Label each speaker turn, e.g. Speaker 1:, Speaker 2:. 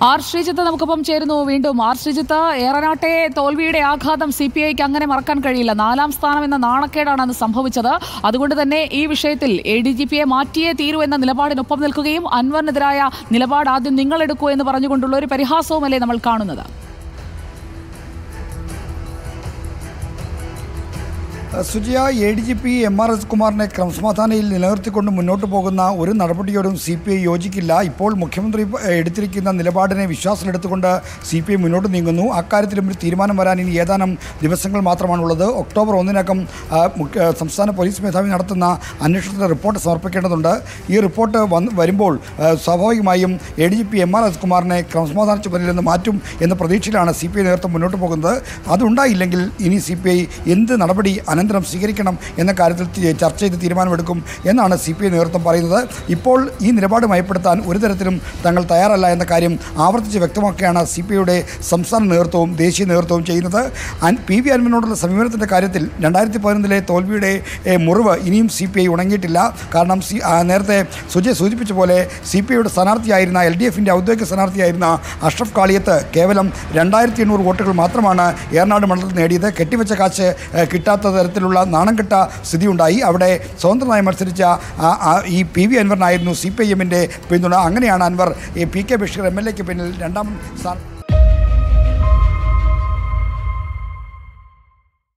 Speaker 1: R Sreejith നമുക്കൊപ്പം ചേരുന്നു വീണ്ടും. ആർ ശ്രീജിത്ത്, ഏറനാട്ടെ തോൽവിയുടെ ആഘാതം CPIക്ക് അങ്ങനെ മറക്കാൻ കഴിയില്ല. 4ാം സ്ഥാനം എന്ന നാണക്കേടാണ് അന്ന് സംഭവിച്ചത്. അതുകൊണ്ട് തന്നെ ഈ വിഷയത്തിൽ ADGPയെ മാറ്റിയേ തീരൂ എന്ന നിലപാടിനൊപ്പം നിൽക്കുകയും അൻവറിനെതിരായ നിലപാട് ആദ്യം നിങ്ങളെടുക്കൂ എന്ന് പറഞ്ഞുകൊണ്ടുള്ള ഒരു പരിഹാസവുമല്ലേ നമ്മൾ കാണുന്നത്?
Speaker 2: സുജിയ, ADGP Ajithkumarനെ ക്രമസമാധാനയിൽ നിലനിർത്തിക്കൊണ്ട് മുന്നോട്ട് പോകുന്ന ഒരു നടപടിയോടും CPI യോജിക്കില്ല. ഇപ്പോൾ മുഖ്യമന്ത്രി എടുത്തിരിക്കുന്ന നിലപാടിനെ വിശ്വാസത്തിലെടുത്തുകൊണ്ട് CPI മുന്നോട്ട് നീങ്ങുന്നു. അക്കാര്യത്തിലും ഒരു തീരുമാനം വരാൻ ഇനി ഏതാനും ദിവസങ്ങൾ മാത്രമാണുള്ളത്. ഒക്ടോബർ 1 സംസ്ഥാന പോലീസ് മേധാവി നടത്തുന്ന അന്വേഷണത്തിൻ്റെ റിപ്പോർട്ട് സമർപ്പിക്കേണ്ടതുണ്ട്. ഈ റിപ്പോർട്ട് വരുമ്പോൾ സ്വാഭാവികമായും ADGP Ajithkumarനെ ക്രമസമാധാന ചുമതലയിൽ നിന്ന് മാറ്റും എന്ന പ്രതീക്ഷയിലാണ് CPI നേതൃത്വം മുന്നോട്ട് പോകുന്നത്. അതുണ്ടായില്ലെങ്കിൽ ഇനി CPI എന്ത് നടപടി അനന്തരം സ്വീകരിക്കണം എന്ന കാര്യത്തിൽ ചർച്ച ചെയ്ത് തീരുമാനമെടുക്കും എന്നാണ് CPI നേതൃത്വം പറയുന്നത്. ഇപ്പോൾ ഈ നിലപാട് മയപ്പെടുത്താൻ ഒരു തരത്തിലും തങ്ങൾ തയ്യാറല്ല എന്ന കാര്യം ആവർത്തിച്ച് വ്യക്തമാക്കുകയാണ് CPIയുടെ സംസ്ഥാന നേതൃത്വവും ദേശീയ നേതൃത്വവും ചെയ്യുന്നത്. PV അൻവറിനോടുള്ള സമീപനത്തിൻ്റെ കാര്യത്തിൽ 2011 തോൽവിയുടെ മുറിവ് ഇനിയും CPI ഉണങ്ങിയിട്ടില്ല. കാരണം നേരത്തെ സുജയ് സൂചിപ്പിച്ച പോലെ CPIയുടെ സ്ഥാനാർത്ഥിയായിരുന്ന LDFൻ്റെ ഔദ്യോഗിക സ്ഥാനാർത്ഥിയായിരുന്ന അഷ്റഫ് കാളിയത്ത് കേവലം 2800 വോട്ടുകൾ മാത്രമാണ് ഏറനാട് മണ്ഡലത്തിൽ നേടിയത്. കെട്ടിവെച്ച കാശ് കിട്ടാത്ത തരത്തിലുള്ള നാണംകെട്ട സ്ഥിതി ഉണ്ടായി. അവിടെ സ്വതന്ത്രമായി മത്സരിച്ച ഈ PV അൻവറിനായിരുന്നു CPIMൻ്റെ പിന്തുണ. അങ്ങനെയാണ് അൻവർ PK ബഷീർ MLAക്ക് പിന്നിൽ 2ാം സ്ഥാനം